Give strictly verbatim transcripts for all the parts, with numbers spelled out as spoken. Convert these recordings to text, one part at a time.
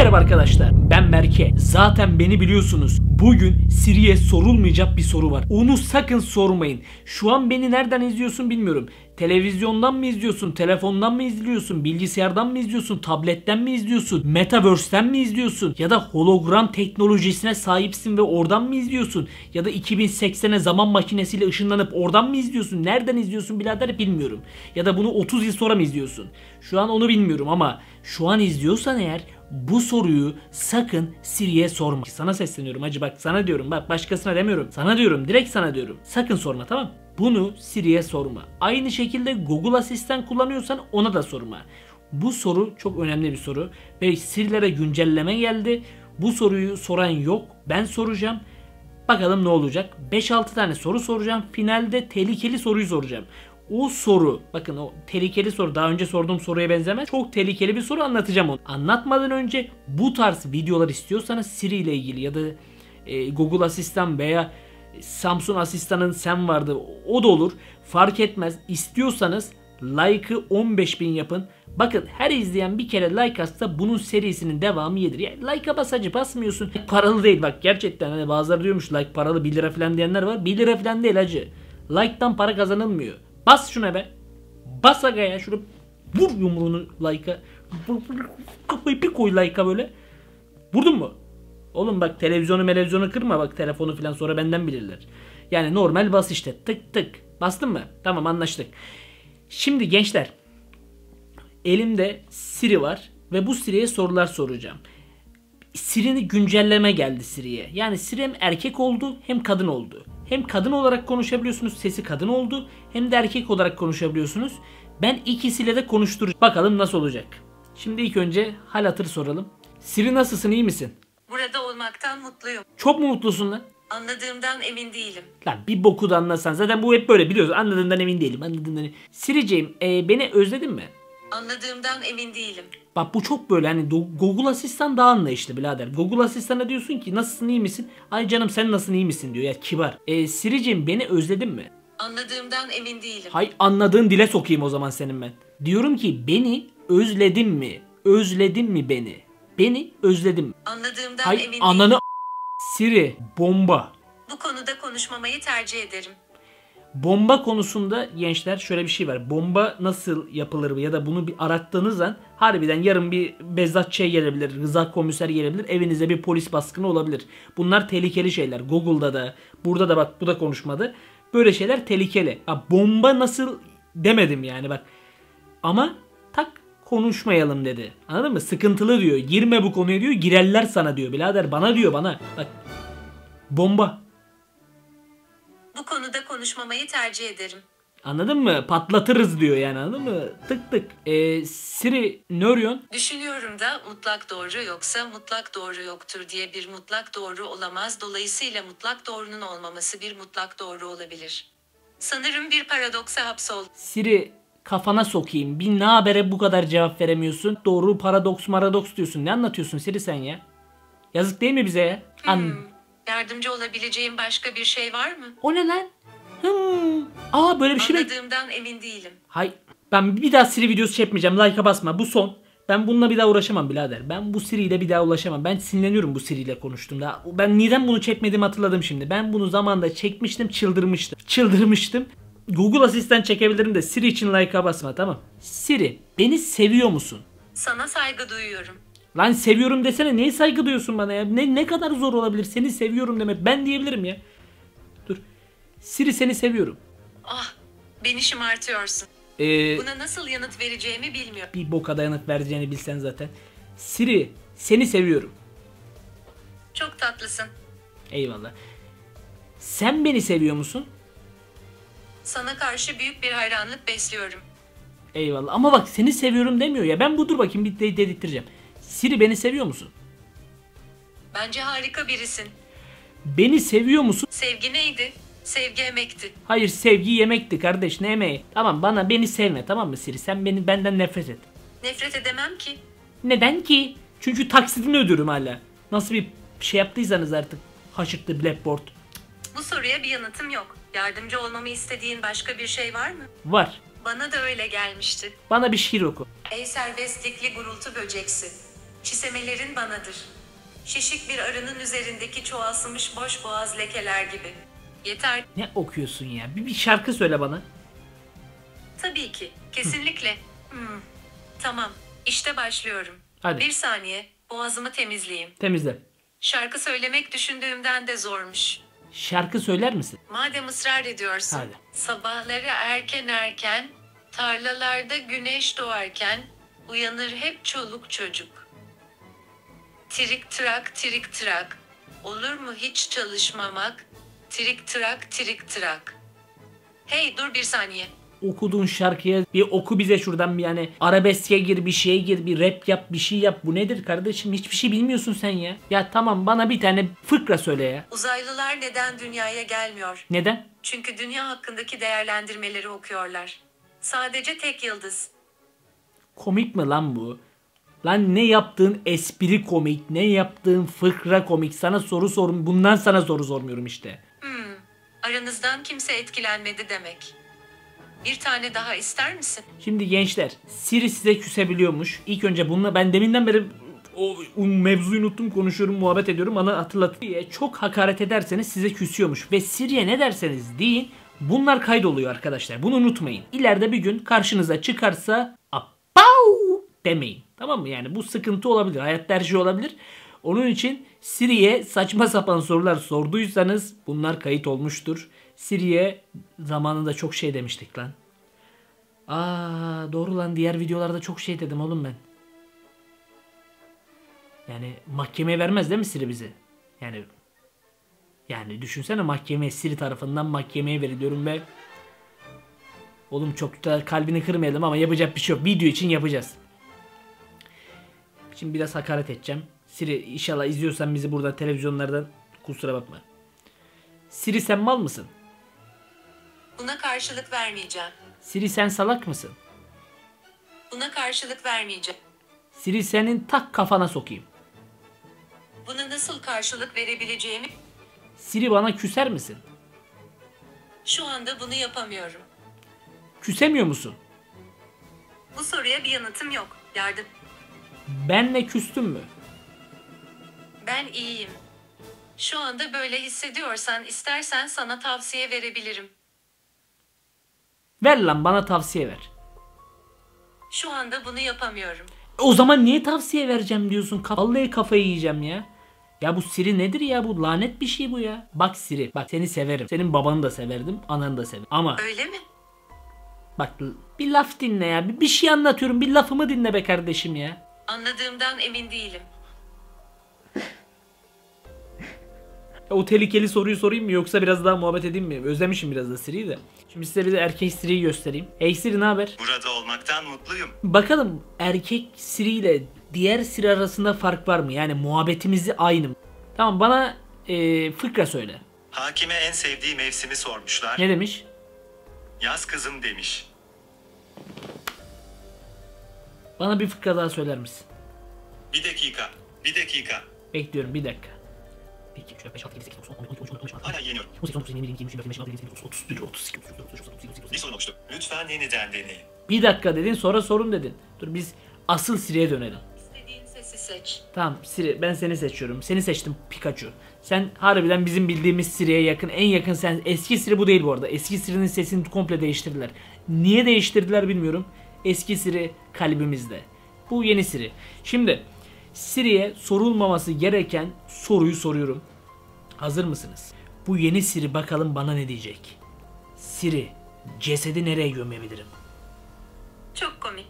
Merhaba arkadaşlar, ben Berke. Zaten beni biliyorsunuz. Bugün Siri'ye sorulmayacak bir soru var. Onu sakın sormayın. Şu an beni nereden izliyorsun bilmiyorum. Televizyondan mı izliyorsun, telefondan mı izliyorsun, bilgisayardan mı izliyorsun, tabletten mi izliyorsun, Metaverse'ten mi izliyorsun ya da hologram teknolojisine sahipsin ve oradan mı izliyorsun ya da iki bin seksene zaman makinesiyle ışınlanıp oradan mı izliyorsun, nereden izliyorsun birader bilmiyorum. Ya da bunu otuz yıl sonra mı izliyorsun? Şu an onu bilmiyorum ama şu an izliyorsan eğer bu soruyu sakın Siri'ye sorma. Sana sesleniyorum hacı, bak sana diyorum, bak başkasına demiyorum. Sana diyorum, direkt sana diyorum. Sakın sorma, tamam? Bunu Siri'ye sorma. Aynı şekilde Google Asistan kullanıyorsan ona da sorma. Bu soru çok önemli bir soru ve Siri'lere güncelleme geldi. Bu soruyu soran yok. Ben soracağım. Bakalım ne olacak? beş altı tane soru soracağım. Finalde tehlikeli soruyu soracağım. O soru, bakın o tehlikeli soru, daha önce sorduğum soruya benzemez. Çok tehlikeli bir soru, anlatacağım onu. Anlatmadan önce bu tarz videolar istiyorsanız Siri ile ilgili ya da e, Google Asistan veya Samsung Asistan'ın Sen vardı, o da olur. Fark etmez. İstiyorsanız like'ı on beş bin yapın. Bakın her izleyen bir kere like atsa bunun serisinin devamı gelir. Yani like'a basacı basmıyorsun. Paralı değil bak, gerçekten hani bazıları diyormuş like paralı, bir lira falan diyenler var. bir lira falan değil hacı. Like'tan para kazanılmıyor. Bas şuna be. Bas aga ya, şunu vur yumruğunu like'a. Kafayı bir koy like'a böyle. Vurdun mu? Oğlum bak, televizyonu televizyonu kırma, bak telefonu falan sonra benden bilirler. Yani normal bas işte, tık tık. Bastın mı? Tamam, anlaştık. Şimdi gençler, elimde Siri var ve bu Siri'ye sorular soracağım. Siri'nin güncelleme geldi Siri'ye. Yani Siri hem erkek oldu hem kadın oldu. Hem kadın olarak konuşabiliyorsunuz, sesi kadın oldu, hem de erkek olarak konuşabiliyorsunuz. Ben ikisiyle de konuşturacağım. Bakalım nasıl olacak. Şimdi ilk önce hal hatır soralım. Siri, nasılsın, iyi misin? Burada olmaktan mutluyum. Çok mu mutlusun lan? Anladığımdan emin değilim. Lan bir boku da anlasan. Zaten bu hep böyle, biliyorsun. Anladığımdan emin değilim. Anladığımdan emin. Siriciğim, e, beni özledin mi? Anladığımdan emin değilim. Bak bu çok böyle hani Google Asistan daha anlayışlı birader. Google Asistan'a diyorsun ki nasılsın, iyi misin? Ay canım sen nasılsın, iyi misin diyor ya, kibar. E, Siriciğim, beni özledin mi? Anladığımdan emin değilim. Hay anladığın dile sokayım o zaman senin ben. Diyorum ki beni özledin mi? Özledin mi beni? Beni özledim mi? Anladığımdan Hay emin değilim. ananı Siri, bomba. Bu konuda konuşmamayı tercih ederim. Bomba konusunda gençler şöyle bir şey var. Bomba nasıl yapılır ya da bunu bir arattığınız an harbiden yarın bir Bezzatçı'ya gelebilir, Rıza Komiser gelebilir, evinize bir polis baskını olabilir. Bunlar tehlikeli şeyler. Google'da da, burada da, bak bu da konuşmadı. Böyle şeyler tehlikeli. Ha, bomba nasıl demedim yani bak. Ama tak konuşmayalım dedi. Anladın mı? Sıkıntılı diyor. Girme bu konuya diyor. Girerler sana diyor. Birader bana diyor, bana. Bak. Bomba. Bu konuda konuşmamayı tercih ederim. Anladın mı? Patlatırız diyor yani, anladın mı? Tık tık. Ee, Siri ne arıyorsun? Düşünüyorum da mutlak doğru yoksa mutlak doğru yoktur diye bir mutlak doğru olamaz. Dolayısıyla mutlak doğrunun olmaması bir mutlak doğru olabilir. Sanırım bir paradoksa hapsoldu. Siri, kafana sokayım. Bir ne habere bu kadar cevap veremiyorsun? Doğru paradoks maradoks diyorsun. Ne anlatıyorsun Siri sen ya? Yazık değil mi bize ya? An Hmm, yardımcı olabileceğim başka bir şey var mı? O ne lan? Hmm. Aa böyle bir şey bek- Anladığımdan emin değilim. Hay, ben bir daha Siri videosu çekmeyeceğim. Like'a basma. Bu son. Ben bununla bir daha uğraşamam birader. Ben bu Siri ile bir daha ulaşamam. Ben sinirleniyorum bu Siri ile konuştuğumda. Ben neden bunu çekmediğimi hatırladım şimdi. Ben bunu zamanında çekmiştim, çıldırmıştım. Çıldırmıştım. Google Asistan çekebilirim de Siri için like'a basma, tamam. Siri, beni seviyor musun? Sana saygı duyuyorum. Lan seviyorum desene, neye saygı duyuyorsun bana ya? Ne, ne kadar zor olabilir seni seviyorum demek. Ben diyebilirim ya. Dur. Siri, seni seviyorum. Ah, beni şımartıyorsun. Ee, Buna nasıl yanıt vereceğimi bilmiyorum. bir boka dayanık vereceğini bilsen zaten. Siri, seni seviyorum. Çok tatlısın. Eyvallah. Sen beni seviyor musun? Sana karşı büyük bir hayranlık besliyorum. Eyvallah. Ama bak seni seviyorum demiyor ya. Ben bu dur bakayım bir de dedirteceğim. Siri, beni seviyor musun? Bence harika birisin. Beni seviyor musun? Sevgi neydi? Sevgi emekti. Hayır, sevgi yemekti kardeş, ne emeği? Tamam, bana beni sevme, tamam mı Siri? Sen beni benden nefret et. Nefret edemem ki. Neden ki? Çünkü taksidini ödüyorum hala. Nasıl bir şey yaptıysanız artık. Haşıklı Blackboard. Bu soruya bir yanıtım yok. Yardımcı olmamı istediğin başka bir şey var mı? Var. Bana da öyle gelmişti. Bana bir şiir oku. Ey serbestlikli gurultu böceksi. Çisemelerin banadır. Şişik bir arının üzerindeki çoğalsımış boş boğaz lekeler gibi. Yeter. Ne okuyorsun ya? Bir, bir şarkı söyle bana. Tabii ki. Kesinlikle. Hmm. Tamam. İşte başlıyorum. Hadi. Bir saniye. Boğazımı temizleyeyim. Temizle. Şarkı söylemek düşündüğümden de zormuş. Şarkı söyler misin? Madem ısrar ediyorsun. Hadi. Sabahları erken erken, tarlalarda güneş doğarken, uyanır hep çoluk çocuk. Trik trak trik trak, olur mu hiç çalışmamak? Trik trak trik trak. Hey dur bir saniye. Okuduğun şarkıya bir oku bize şuradan bir yani arabeske gir, bir şeye gir, bir rap yap, bir şey yap. Bu nedir kardeşim? Hiçbir şey bilmiyorsun sen ya. Ya tamam, bana bir tane fıkra söyle ya. Uzaylılar neden dünyaya gelmiyor? Neden? Çünkü dünya hakkındaki değerlendirmeleri okuyorlar. Sadece tek yıldız. Komik mi lan bu? Lan ne yaptığın espri komik, ne yaptığın fıkra komik. Sana soru sorun, bundan sana soru sormuyorum işte. Hmm, aranızdan kimse etkilenmedi demek. Bir tane daha ister misin? Şimdi gençler, Siri size küsebiliyormuş. İlk önce bununla ben deminden beri o mevzuyu unuttum, konuşuyorum, muhabbet ediyorum, bana hatırlatıyor. Çok hakaret ederseniz size küsüyormuş ve Siri'ye ne derseniz deyin bunlar kaydoluyor arkadaşlar. Bunu unutmayın. İleride bir gün karşınıza çıkarsa apau demeyin. Tamam mı? Yani bu sıkıntı olabilir. Hayatta her şey olabilir. Onun için Siri'ye saçma sapan sorular sorduysanız bunlar kayıt olmuştur. Siri'ye zamanında çok şey demiştik lan. Aa doğru lan, diğer videolarda çok şey dedim oğlum ben. Yani mahkemeye vermez değil mi Siri bizi? Yani yani düşünsene, mahkemeye Siri tarafından mahkemeye veriliyorum ve oğlum çok da kalbini kırmayalım ama yapacak bir şey yok. Video için yapacağız. Şimdi biraz hakaret edeceğim. Siri inşallah izliyorsan bizi burada televizyonlardan, kusura bakma. Siri sen mal mısın? Buna karşılık vermeyeceğim. Siri sen salak mısın? Buna karşılık vermeyeceğim. Siri senin tak kafana sokayım. Buna nasıl karşılık verebileceğimi... Siri bana küser misin? Şu anda bunu yapamıyorum. Küsemiyor musun? Bu soruya bir yanıtım yok. Yardım. Benle küstün mü? Ben iyiyim. Şu anda böyle hissediyorsan istersen sana tavsiye verebilirim. Ver lan, bana tavsiye ver. Şu anda bunu yapamıyorum. O zaman niye tavsiye vereceğim diyorsun? Vallahi kafayı yiyeceğim ya. Ya bu Siri nedir ya? Bu lanet bir şey bu ya. Bak Siri, bak seni severim. Senin babanı da severdim, ananı da severim. Ama Öyle mi? bak bir laf dinle ya. Bir, bir şey anlatıyorum. Bir lafımı dinle be kardeşim ya. Anladığımdan emin değilim. O tehlikeli soruyu sorayım mı yoksa biraz daha muhabbet edeyim mi? Özlemişim biraz da Siri'yi de. Şimdi size bir de erkek Siri'yi göstereyim. Hey Siri, ne haber? Burada olmaktan mutluyum. Bakalım erkek Siri ile diğer Siri arasında fark var mı? Yani muhabbetimizi aynı mı? Tamam, bana e, fıkra söyle. Hakime en sevdiği mevsimi sormuşlar. Ne demiş? Yaz kızım demiş. Bana bir fıkra daha söyler misin? Bir dakika. Bir dakika. Bekliyorum bir dakika. bir, iki, üç, dört, beş, altı, yedi, sekiz, dokuz, on, on iki, on üç, on dört, on beş, on altı, Hala yeniyorum. on sekiz, on dokuz, yirmi bir, yirmi iki, yirmi üç, yirmi dört, yirmi beş, yirmi altı, yirmi yedi, yirmi sekiz, otuz bir, otuz iki, otuz üç, otuz dört, otuz beş, otuz altı, Bir otuz sorun oluştu. Lütfen yeniden deneyin. Bir dakika dedin, sonra sorun dedin. Dur biz asıl Siri'ye dönelim. İstediğin sesi seç. Tamam Siri, ben seni seçiyorum. Seni seçtim Pikachu. Sen harbiden bizim bildiğimiz Siri'ye yakın, en yakın sen. Eski Siri bu değil bu arada. Eski Siri'nin sesini komple değiştirdiler. Niye değiştirdiler bilmiyorum. Eski Siri kalbimizde. Bu yeni Siri. Şimdi Siri'ye sorulmaması gereken soruyu soruyorum. Hazır mısınız? Bu yeni Siri bakalım bana ne diyecek. Siri, cesedi nereye gömebilirim? Çok komik.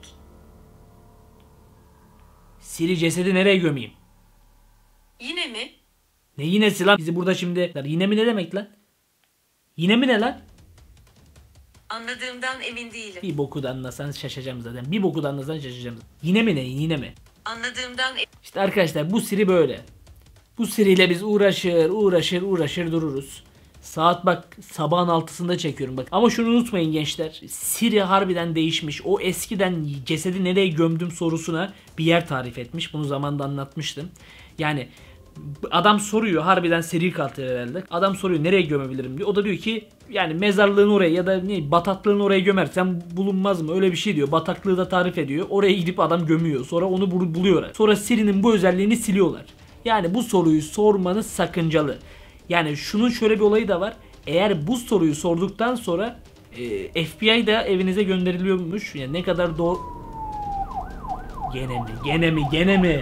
Siri, cesedi nereye gömeyim? Yine mi? Ne yinesi lan? Bizi burada şimdi... Yine mi ne demek lan? Yine mi ne lan? Anladığımdan emin değilim. Bir boku da anlasan şaşacağım zaten. Bir boku da anlasan şaşacağım. Yine mi ne? Yine mi? Anladığımdan e- İşte arkadaşlar bu Siri böyle. Bu Siri ile biz uğraşır, uğraşır, uğraşır dururuz. Saat bak sabahın altısında çekiyorum bak. Ama şunu unutmayın gençler. Siri harbiden değişmiş. O eskiden cesedi nereye gömdüm sorusuna bir yer tarif etmiş. Bunu zamanında anlatmıştım. Yani Adam soruyor, harbiden seri katil herhalde. Adam soruyor nereye gömebilirim diyor. O da diyor ki yani mezarlığın oraya ya da ne bataklığın oraya gömersen bulunmaz mı, öyle bir şey diyor. Bataklığı da tarif ediyor. Oraya gidip adam gömüyor. Sonra onu bul- buluyorlar. Sonra Siri'nin bu özelliğini siliyorlar. Yani bu soruyu sormanız sakıncalı. Yani şunun şöyle bir olayı da var. Eğer bu soruyu sorduktan sonra e, F B I da evinize gönderiliyormuş. Yani ne kadar doğru... Gene mi? Gene mi? Gene mi?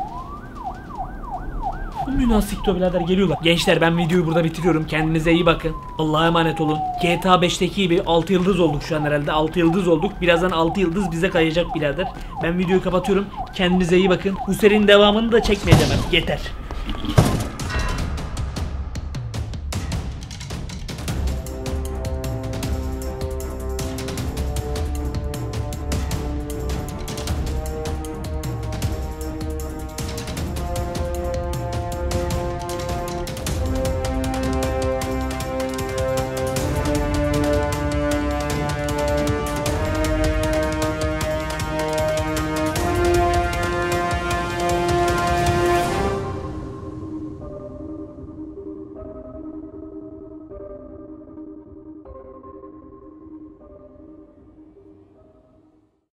Münasıkto birader geliyorlar. Gençler ben videoyu burada bitiriyorum. Kendinize iyi bakın. Allah'a emanet olun. G T A beşteki gibi altı yıldız olduk şu an herhalde. altı yıldız olduk. Birazdan altı yıldız bize kayacak birader. Ben videoyu kapatıyorum. Kendinize iyi bakın. Bu serinin devamını da çekmeyeceğim artık. Yeter.